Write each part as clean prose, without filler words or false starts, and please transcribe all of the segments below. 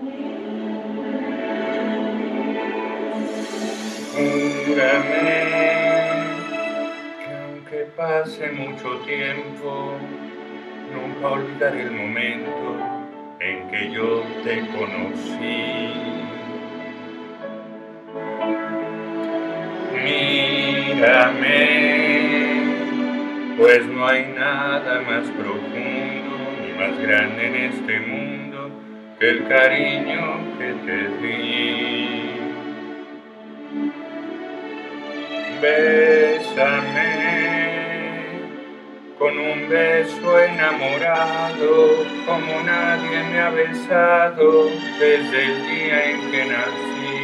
Júrame que aunque pase mucho tiempo, nunca olvidaré el momento en que yo te conocí. Mírame, pues no hay nada más profundo ni más grande en este mundo que el cariño que te di. Bésame con un beso enamorado como nadie me ha besado desde el día en que nací.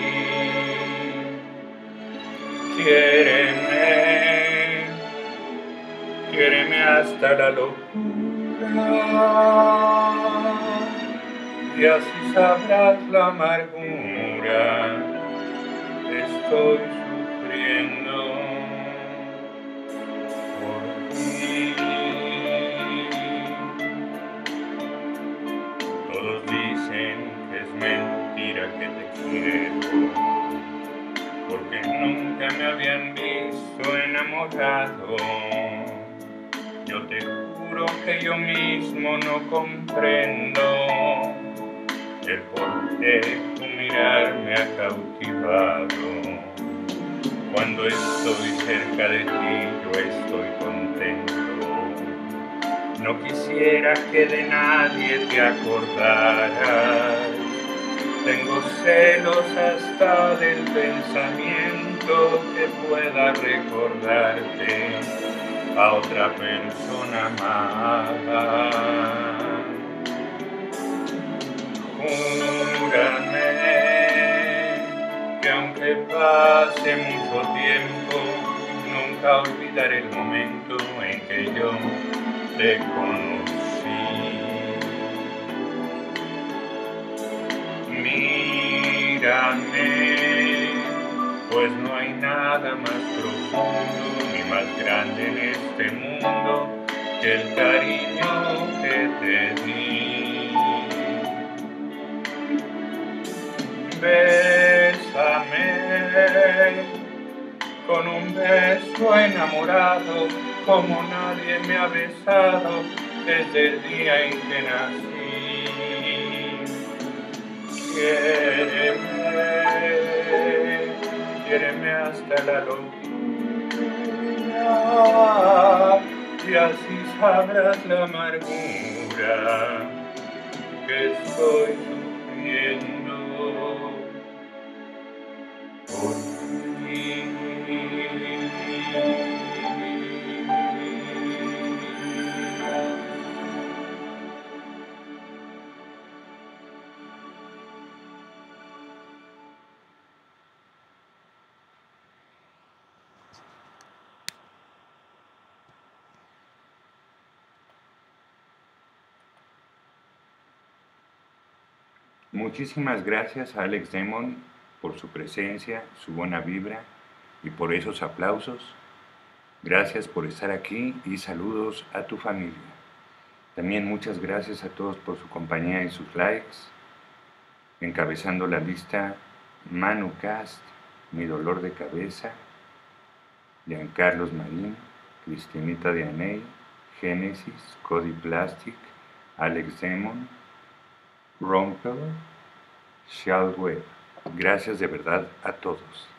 Quiéreme hasta la locura y así sabrás la amargura que estoy sufriendo por ti. Todos dicen que es mentira que te quiero, porque nunca me habían visto enamorado. Yo te juro que yo mismo no comprendo el por qué tu mirar me ha cautivado. Cuando estoy cerca de ti yo estoy contento. No quisiera que de nadie te acordaras. Tengo celos hasta del pensamiento que pueda recordarte a otra persona más. Júrame que aunque pase mucho tiempo, nunca olvidaré el momento en que yo te conocí. Mírame, pues no hay nada más profundo ni más grande en este mundo que el cariño que te di. Bésame con un beso enamorado como nadie me ha besado desde el día en que nací. Quiéreme hasta la locura y así sabrás la amargura que estoy sufriendo por ti. Muchísimas gracias a Alex Demon por su presencia, su buena vibra y por esos aplausos. Gracias por estar aquí y saludos a tu familia. También muchas gracias a todos por su compañía y sus likes. Encabezando la lista, Manu Cast, Mi Dolor de Cabeza, Giancarlos Marín, Cristinita Dianey, Génesis, Cody Plastic, Alex Demon, Ronco, Shell Web. Gracias de verdad a todos.